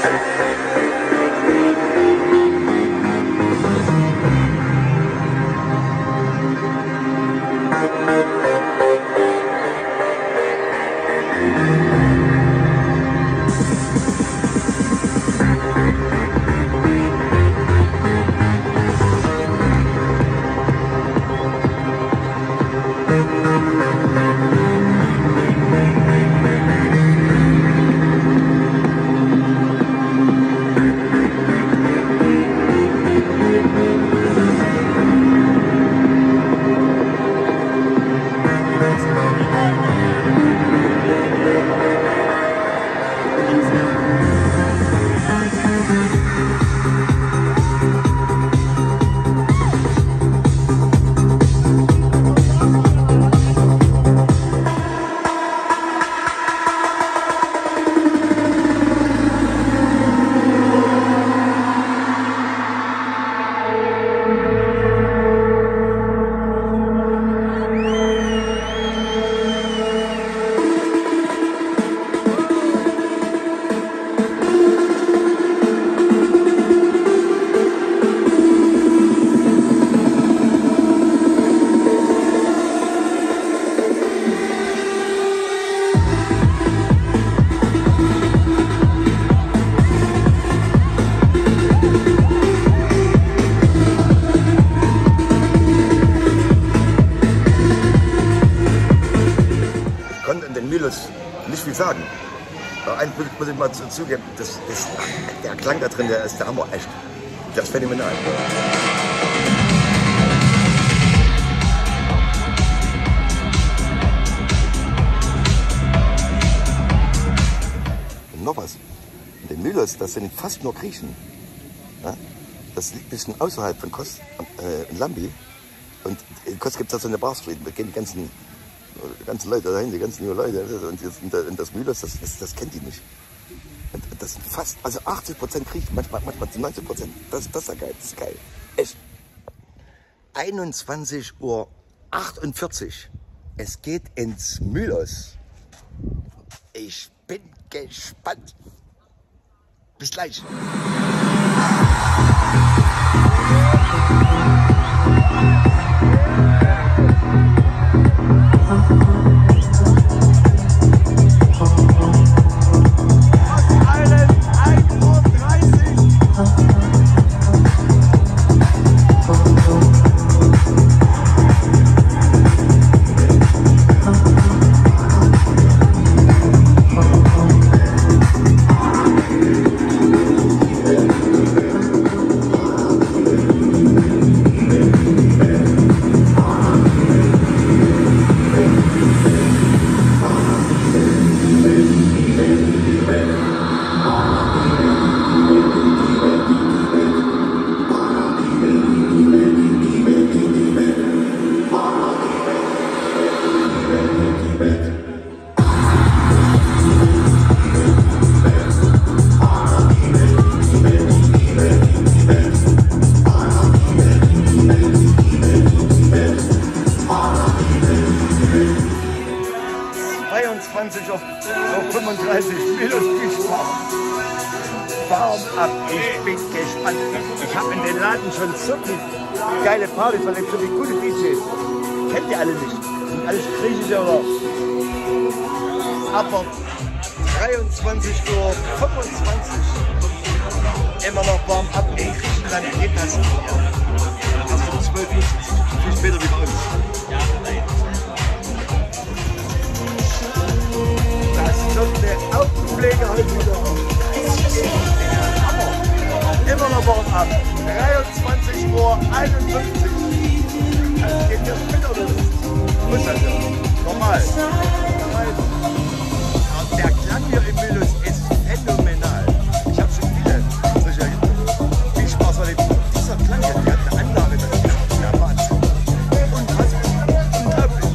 Nicht viel sagen. Aber eins muss ich mal zugeben, der Klang da drin, der ist der Hammer, echt. Der ist phänomenal. Und noch was, in den Mühlers, das sind fast nur Griechen. Ja? Das liegt ein bisschen außerhalb von Kos, in Lambi. Und in Kos gibt es da so eine Barstreet, da gehen die ganzen Leute dahin, die ganzen jungen Leute. Und das Mühlers, das kennt die nicht. Und das sind fast, also 80% Griechen, manchmal 90%. Das ist ja geil, das ist geil. Echt. 21:48 Uhr. Es geht ins Mühlers. Ich bin gespannt. Bis gleich. Warm ab, ich bin gespannt. Ich habe in den Laden schon so viel geile Partys verlebt, so viele gute DJs. Kennt ihr alle nicht. Sind alles griechische oder? Aber 23:25 Uhr. Immer noch warm ab. In Griechenland geht das nicht mehr. Erst um 12 Uhr, viel später wie bei uns. Das wird der Augenpflege heute wieder auf. Immer noch warm ab. 23:51 Uhr. Das geht ja mit oder nicht? Muss halt ja. Normal. Und der Klang hier im Mühlers ist phänomenal. Ich habe schon viele solche viel Spaß erlebt. Dieser Klang hier, der hat eine Anlage, das ist der Wahnsinn. Unglaublich.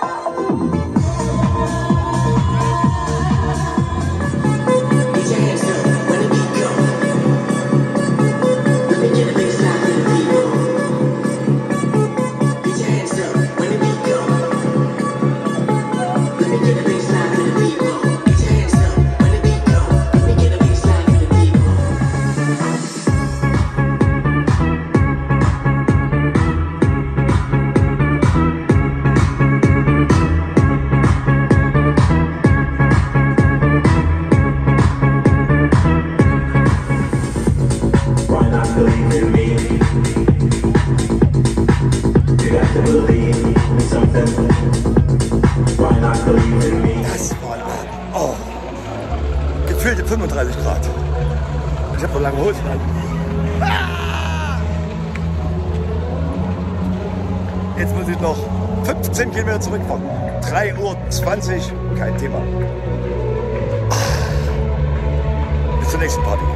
Das war gefühlte 35 Grad. Ich habe so lange Hosen an. Jetzt muss ich noch 15 Kilometer zurückfahren. 3:20 Uhr, kein Thema. Bis zur nächsten Party.